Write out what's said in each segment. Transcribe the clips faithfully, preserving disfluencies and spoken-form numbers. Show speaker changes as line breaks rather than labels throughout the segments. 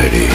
ready.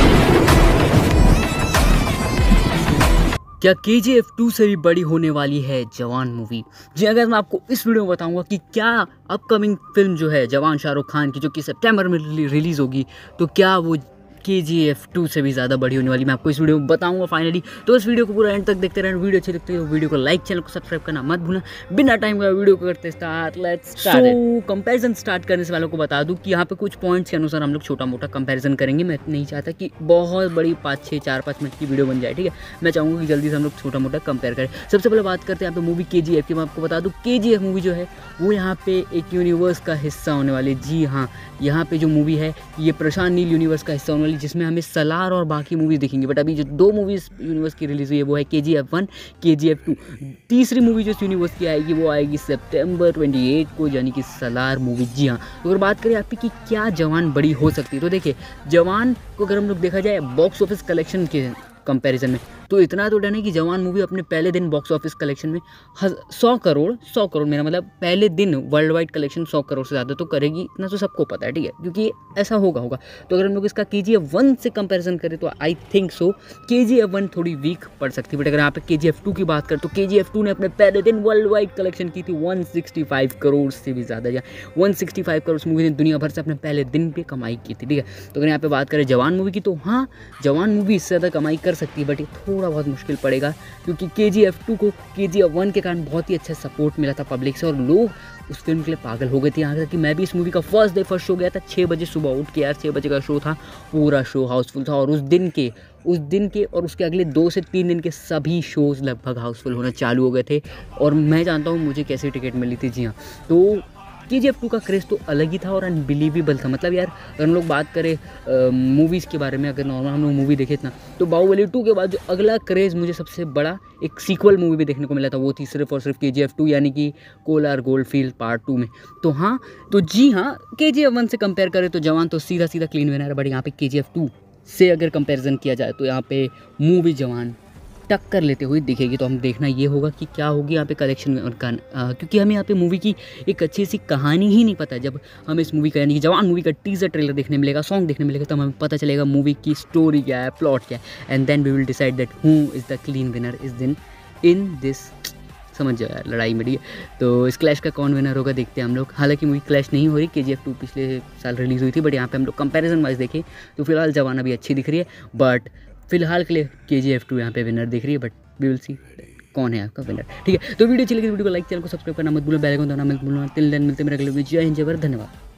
क्या के G F to से भी बड़ी होने वाली है जवान मूवी? जी, अगर मैं आपको इस वीडियो में बताऊंगा कि क्या अपकमिंग फिल्म जो है जवान शाहरुख खान की, जो कि सितंबर में रिलीज़ होगी, तो क्या वो के जी एफ टू से भी ज़्यादा बड़ी होने वाली, मैं आपको इस वीडियो में बताऊंगा फाइनली। तो इस वीडियो को पूरा एंड तक देखते रहना। वीडियो अच्छी लगती है तो वीडियो को लाइक, चैनल को सब्सक्राइब करना मत भूलना। बिना टाइम का वीडियो को करते start. Let's start. So comparison start करने से वालों को बता दूं कि यहाँ पे कुछ पॉइंट्स के अनुसार हम लोग छोटा मोटा कंपैरिजन करेंगे। मैं नहीं चाहता कि बहुत बड़ी पाँच छः चार पाँच मिनट की वीडियो बन जाए, ठीक है। मैं चाहूँगा कि जल्दी से हम लोग छोटा मोटा कंपेयर करें। सबसे पहले बात करते हैं यहाँ पे मूवी के जी एफ की। मैं आपको बता दूँ के जी एफ मूवी जो है वो यहाँ पे एक यूनिवर्स का हिस्सा होने वाली। जी हाँ, यहाँ पे जो मूवी है ये प्रशांत नील यूनिवर्स का हिस्सा होने वाली, जिसमें हमें सलार और बाकी मूवीज़ दिखेंगी। बट अभी जो दो मूवीज़ यूनिवर्स की रिलीज़ हुई है वो है के G F one, K G F two. तीसरी मूवी जो इस यूनिवर्स की आएगी वो आएगी सितंबर अट्ठाईस को, यानी कि सलार मूवी। जी हाँ, तो अगर बात करें आपकी कि क्या जवान बड़ी हो सकती है, तो देखिए जवान को अगर हम लोग देखा जाए बॉक्स ऑफिस कलेक्शन के कंपैरिजन में, तो इतना तो डर है कि जवान मूवी अपने पहले दिन बॉक्स ऑफिस कलेक्शन में सौ करोड़ सौ करोड़ मेरा मतलब पहले दिन वर्ल्ड वाइड कलेक्शन सौ करोड़ से ज़्यादा तो करेगी। इतना तो सबको पता है, ठीक है, क्योंकि ऐसा होगा होगा तो अगर हम लोग इसका के जी एफ वन से कंपैरिजन करें तो I think so K G F one थोड़ी वीक पड़ सकती है। बट अगर यहाँ पे के जी एफ टू की बात करें तो के जी एफ टू ने अपने पहले दिन वर्ल्ड वाइड कलेक्शन की थी एक सौ पैंसठ करोड़ से भी ज़्यादा, या एक सौ पैंसठ करोड़ मूवी ने दुनिया भर से अपने पहले दिन पे कमाई की थी, ठीक है। तो अगर यहाँ पे बात करें जवान मूवी की, तो हाँ जवान मूवी इससे ज़्यादा कमाई कर सकती है, बट ये थोड़ा बहुत मुश्किल पड़ेगा, क्योंकि के जी एफ टू को के जी एफ वन के कारण बहुत ही अच्छा सपोर्ट मिला था पब्लिक से, और लोग उस फिल्म के लिए पागल हो गए थे। यहाँ तक कि मैं भी इस मूवी का फर्स्ट डे फर्स्ट शो गया था, छः बजे सुबह उठ के, यार छः बजे का शो था, पूरा शो हाउसफुल था। और उस दिन के उस दिन के और उसके अगले दो से तीन दिन के सभी शोज़ लगभग हाउसफुल होना चालू हो गए थे, और मैं जानता हूँ मुझे कैसे टिकट मिली थी। जी हाँ, तो के जी एफ टू का क्रेज़ तो अलग ही था और अनबिलीवेबल था। मतलब यार अगर हम लोग बात करें मूवीज़ के बारे में, अगर नॉर्मल हम लोग मूवी देखे ना, तो बाहुबली टू के बाद जो अगला क्रेज़ मुझे सबसे बड़ा एक सीक्वल मूवी भी देखने को मिला था, वो थी सिर्फ और सिर्फ के जी एफ टू, यानी कि कोलार गोल्डफील्ड पार्ट टू में। तो हाँ, तो जी हाँ, के जी एफ वन से कंपेयर करें तो जवान तो सीधा सीधा क्लीन विनर है। बट यहाँ पे के जी एफ टू से अगर कंपेरिजन किया जाए तो यहाँ पे मूवी जवान टक्कर लेते हुए दिखेगी। तो हम देखना ये होगा कि क्या होगी यहाँ पे कलेक्शन का, क्योंकि हमें यहाँ पे मूवी की एक अच्छी सी कहानी ही नहीं पता है। जब हम इस मूवी का यानी कि जवान मूवी का टीजर ट्रेलर देखने मिलेगा, सॉन्ग देखने मिलेगा, तो हमें पता चलेगा मूवी की स्टोरी क्या है, प्लॉट क्या है, and then we will decide that who is the clean winner इस दिन इन दिस। समझ जाओ यार, लड़ाई में, ठीक है। तो इस क्लैश का कौन विनर होगा देखते हैं हम लोग। हालांकि मूवी क्लैश नहीं हो रही, के जी एफ टू पिछले साल रिलीज़ हुई थी, बट यहाँ पे हम लोग कंपैरिजन वाइज देखें तो फिलहाल जवान अभी अच्छी दिख रही है, बट फिलहाल के लिए के जी एफ टू यहाँ पे विनर दिख रही है। बट वी विल सी कौन है आपका विनर, ठीक है। तो वीडियो अच्छी लगी वीडियो को लाइक, चैनल को सब्सक्राइब करना मत भूलो, बेल आइकन दबाना मत भूलना। टिल देन मिलते हैं मेरे अगले वीडियो। जय हिंद, जय भारत, धन्यवाद।